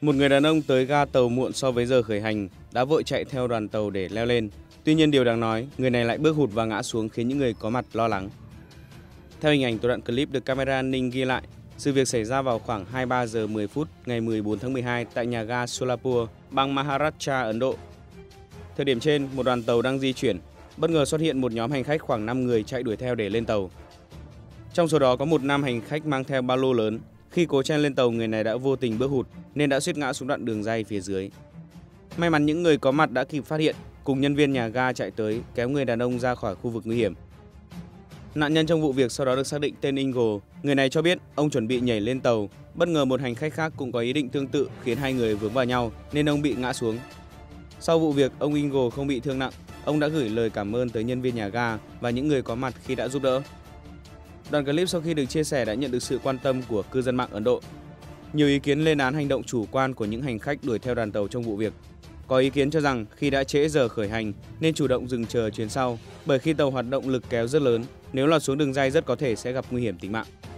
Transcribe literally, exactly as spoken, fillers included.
Một người đàn ông tới ga tàu muộn so với giờ khởi hành đã vội chạy theo đoàn tàu để leo lên. Tuy nhiên điều đáng nói, người này lại bước hụt và ngã xuống khiến những người có mặt lo lắng. Theo hình ảnh từ đoạn clip được camera an ninh ghi lại, sự việc xảy ra vào khoảng hai mươi ba giờ mười phút ngày mười bốn tháng mười hai tại nhà ga Solapur, bang Maharashtra, Ấn Độ. Thời điểm trên, một đoàn tàu đang di chuyển, bất ngờ xuất hiện một nhóm hành khách khoảng năm người chạy đuổi theo để lên tàu. Trong số đó có một nam hành khách mang theo ba lô lớn. Khi cố chen lên tàu, người này đã vô tình bước hụt nên đã suýt ngã xuống đoạn đường ray phía dưới. May mắn những người có mặt đã kịp phát hiện, cùng nhân viên nhà ga chạy tới kéo người đàn ông ra khỏi khu vực nguy hiểm. Nạn nhân trong vụ việc sau đó được xác định tên Ingo. Người này cho biết ông chuẩn bị nhảy lên tàu, bất ngờ một hành khách khác cũng có ý định tương tự khiến hai người vướng vào nhau nên ông bị ngã xuống. Sau vụ việc, ông Ingo không bị thương nặng. Ông đã gửi lời cảm ơn tới nhân viên nhà ga và những người có mặt khi đã giúp đỡ. Đoạn clip sau khi được chia sẻ đã nhận được sự quan tâm của cư dân mạng Ấn Độ. Nhiều ý kiến lên án hành động chủ quan của những hành khách đuổi theo đoàn tàu trong vụ việc. Có ý kiến cho rằng khi đã trễ giờ khởi hành nên chủ động dừng chờ chuyến sau, bởi khi tàu hoạt động lực kéo rất lớn, nếu lọt xuống đường ray rất có thể sẽ gặp nguy hiểm tính mạng.